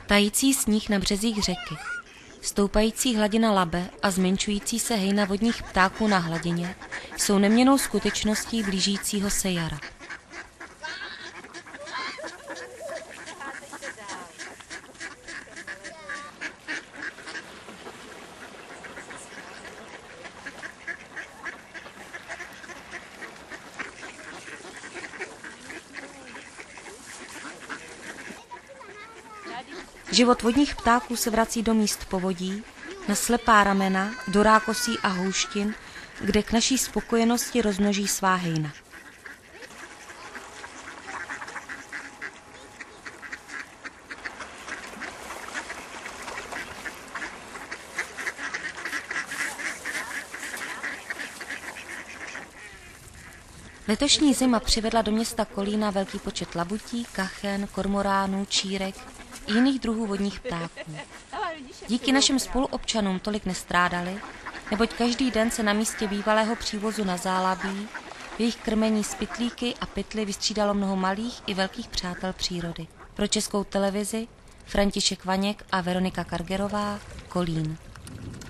Tající sníh na březích řeky, stoupající hladina Labe a zmenšující se hejna vodních ptáků na hladině jsou neměnnou skutečností blížícího se jara. Život vodních ptáků se vrací do míst povodí, na slepá ramena, do rákosí a houštin, kde k naší spokojenosti rozmnoží svá hejna. Letošní zima přivedla do města Kolína velký počet labutí, kachen, kormoránů, čírek i jiných druhů vodních ptáků. Díky našim spoluobčanům tolik nestrádali, neboť každý den se na místě bývalého přívozu na Zálabí v jejich krmení z pytlíky a pytly vystřídalo mnoho malých i velkých přátel přírody. Pro Českou televizi František Vaněk a Veronika Kargerová, Kolín.